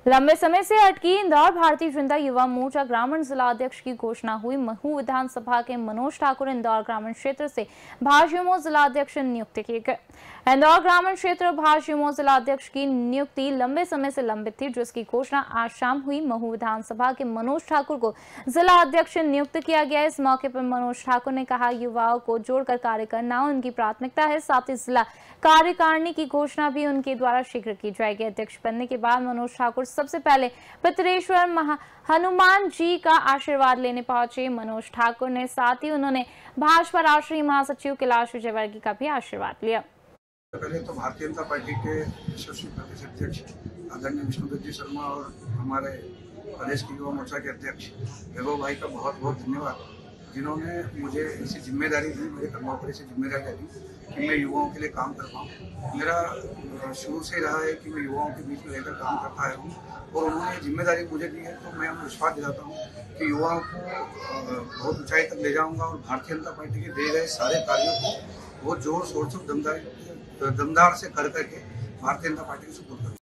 लंबे समय से अटकी इंदौर भारतीय जनता युवा मोर्चा ग्रामीण जिला अध्यक्ष की घोषणा हुई। महू विधानसभा के मनोज ठाकुर इंदौर ग्रामीण क्षेत्र से भाजयुमो जिला अध्यक्ष नियुक्त किए गए। इंदौर ग्रामीण क्षेत्र भाजयुमो जिला अध्यक्ष की नियुक्ति लंबे समय से लंबित थी, जिसकी घोषणा आज शाम हुई। महू विधानसभा के मनोज ठाकुर को जिला अध्यक्ष नियुक्त किया गया। इस मौके पर मनोज ठाकुर ने कहा, युवाओं को जोड़कर कार्य करना उनकी प्राथमिकता है। साथ ही जिला कार्यकारिणी की घोषणा भी उनके द्वारा शीघ्र की जाएगी। अध्यक्ष बनने के बाद मनोज ठाकुर सबसे पहले पितरेश्वर हनुमान जी का आशीर्वाद लेने पहुंचे। मनोज ठाकुर ने साथ ही उन्होंने भाजपा राष्ट्रीय महासचिव कैलाश विजयवर्गीय का भी आशीर्वाद लिया। पहले तो भारतीय जनता पार्टी के यशस्वी प्रदेश अध्यक्ष आदरणीय विष्णुदत्त जी शर्मा और हमारे प्रदेश की युवा मोर्चा के अध्यक्ष वैभव भाई का बहुत बहुत धन्यवाद, जिन्होंने मुझे ऐसी जिम्मेदारी दी, मेरे कर्मों पर ऐसी जिम्मेदारी दी कि मैं युवाओं के लिए काम कर पाऊँ। मेरा शुरू से रहा है कि मैं युवाओं के बीच में रहकर काम करता है हूँ और उन्होंने जिम्मेदारी मुझे दी है, तो मैं उन्हें विश्वास दिलाता हूँ कि युवाओं को बहुत ऊंचाई तक ले जाऊँगा और भारतीय जनता पार्टी के दिए गए सारे कार्यों को बहुत जोर शोर से दमदार से कर करके भारतीय जनता पार्टी को सपोर्ट करें।